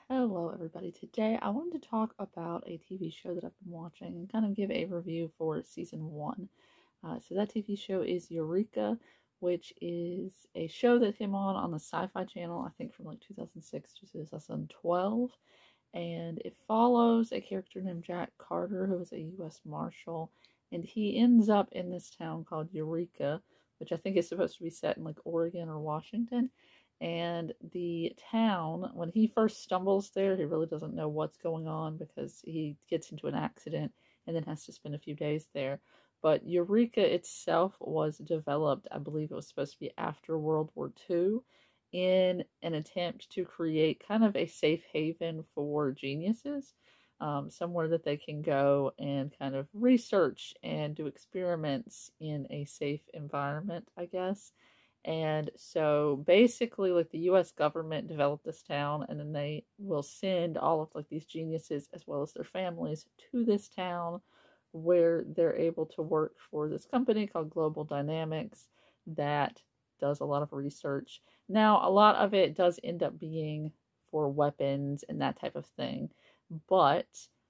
Hello, everybody. Today I wanted to talk about a TV show that I've been watching and kind of give a review for season one. So that TV show is Eureka, which is a show that came on the Sci-Fi Channel, I think from like 2006 to 2012, and it follows a character named Jack Carter, who is a U.S. Marshal, and he ends up in this town called Eureka, which I think is supposed to be set in like Oregon or Washington. And the town, when he first stumbles there, he really doesn't know what's going on because he gets into an accident and then has to spend a few days there. But Eureka itself was developed, I believe it was supposed to be after World War II, in an attempt to create kind of a safe haven for geniuses, somewhere that they can go and kind of research and do experiments in a safe environment, I guess. And so basically, like the US government developed this town, and then they will send all of like these geniuses as well as their families to this town where they're able to work for this company called Global Dynamics that does a lot of research. Now, a lot of it does end up being for weapons and that type of thing, but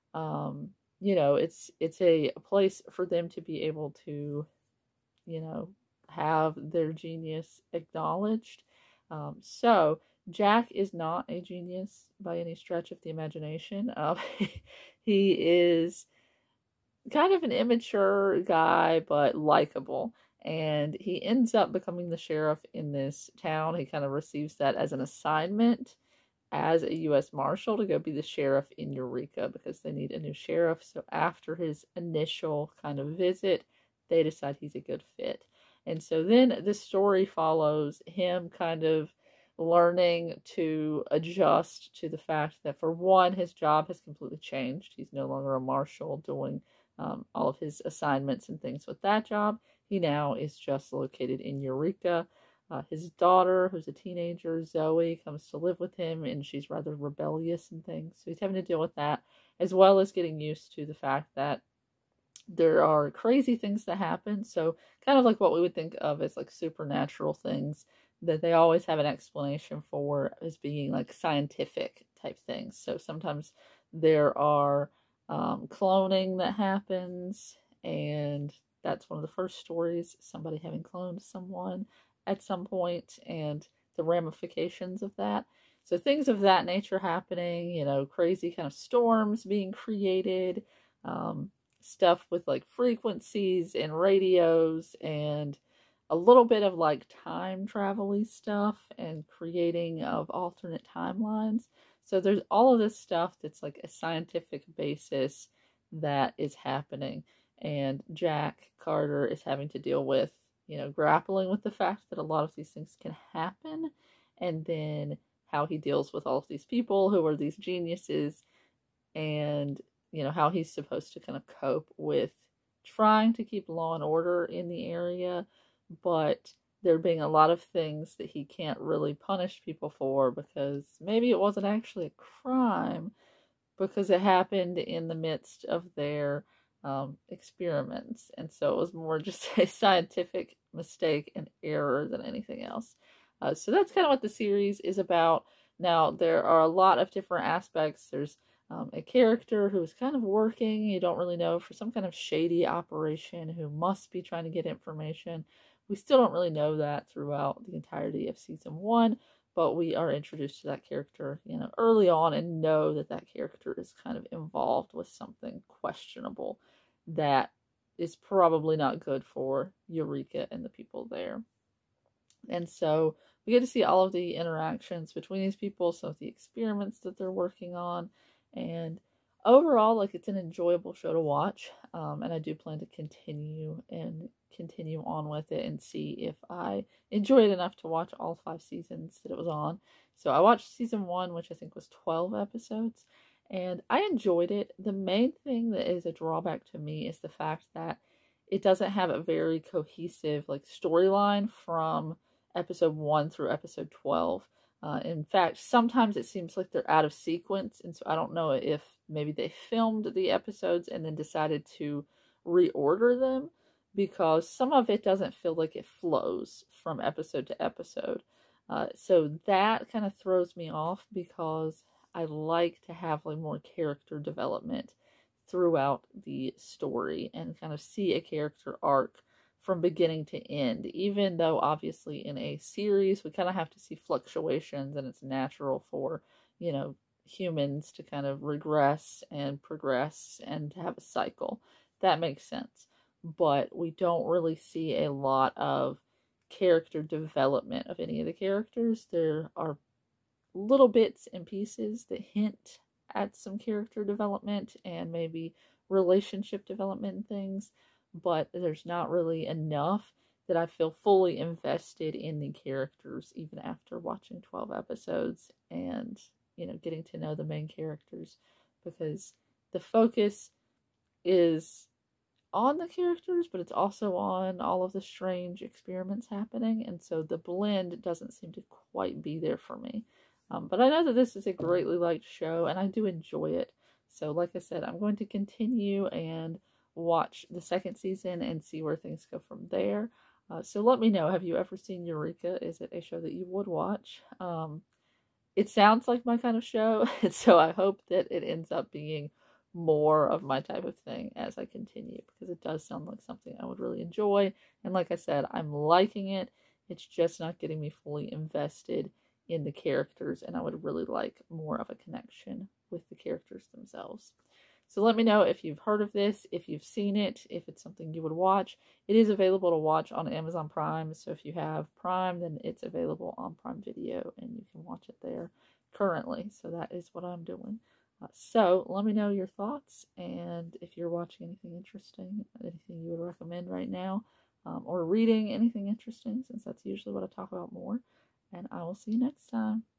it's a place for them to be able to, you know, have their genius acknowledged. So Jack is not a genius by any stretch of the imagination. He is kind of an immature guy, but likable. And he ends up becoming the sheriff in this town. He kind of receives that as an assignment as a U.S. Marshal to go be the sheriff in Eureka because they need a new sheriff. So after his initial kind of visit, they decide he's a good fit. And so then the story follows him kind of learning to adjust to the fact that, for one, his job has completely changed. He's no longer a marshal doing all of his assignments and things with that job. He now is just located in Eureka. His daughter, who's a teenager, Zoe, comes to live with him, and she's rather rebellious and things. So he's having to deal with that, as well as getting used to the fact that there are crazy things that happen. So kind of like what we would think of as like supernatural things that they always have an explanation for as being like scientific type things. So sometimes there are cloning that happens, and that's one of the first stories, somebody having cloned someone at some point and the ramifications of that. So things of that nature happening, crazy kind of storms being created, stuff with like frequencies and radios and a little bit of like time travel-y stuff and creating of alternate timelines. So there's all of this stuff that's like a scientific basis that is happening. And Jack Carter is having to deal with, grappling with the fact that a lot of these things can happen, and then how he deals with all of these people who are these geniuses, and how he's supposed to kind of cope with trying to keep law and order in the area, but there being a lot of things that he can't really punish people for because maybe it wasn't actually a crime because it happened in the midst of their experiments. And so it was more just a scientific mistake and error than anything else. So that's kind of what the series is about. Now, there are a lot of different aspects. There's a character who is kind of working, you don't really know, for some kind of shady operation who must be trying to get information. We still don't really know that throughout the entirety of season one, but we are introduced to that character, early on, and know that that character is kind of involved with something questionable that is probably not good for Eureka and the people there. And so we get to see all of the interactions between these people, some of the experiments that they're working on, and overall, like, it's an enjoyable show to watch. And I do plan to continue on with it and see if I enjoy it enough to watch all 5 seasons that it was on. So I watched season 1, which I think was 12 episodes, and I enjoyed it. The main thing that is a drawback to me is the fact that it doesn't have a very cohesive like storyline from episode 1 through episode 12. In fact, sometimes it seems like they're out of sequence, and so I don't know if maybe they filmed the episodes and then decided to reorder them, because some of it doesn't feel like it flows from episode to episode. So that kind of throws me off, because I like to have like more character development throughout the story and kind of see a character arc from beginning to end, even though obviously in a series we kind of have to see fluctuations, and it's natural for, you know, humans to kind of regress and progress and to have a cycle. That makes sense. But we don't really see a lot of character development of any of the characters. There are little bits and pieces that hint at some character development and maybe relationship development and things, but there's not really enough that I feel fully invested in the characters even after watching 12 episodes and, you know, getting to know the main characters, because the focus is on the characters, but it's also on all of the strange experiments happening, and so the blend doesn't seem to quite be there for me. But I know that this is a greatly liked show, and I do enjoy it. So, like I said, I'm going to continue and watch the second season and see where things go from there. So let me know, have you ever seen Eureka? Is it a show that you would watch? It sounds like my kind of show, so I hope that it ends up being more of my type of thing as I continue, because it does sound like something I would really enjoy. And like I said, I'm liking it. It's just not getting me fully invested in the characters, and I would really like more of a connection with the characters themselves. So let me know if you've heard of this, if you've seen it, if it's something you would watch. It is available to watch on Amazon Prime, so if you have Prime, then it's available on Prime Video, and you can watch it there currently. So that is what I'm doing. So let me know your thoughts, and if you're watching anything interesting, anything you would recommend right now, or reading anything interesting, since that's usually what I talk about more. And I will see you next time.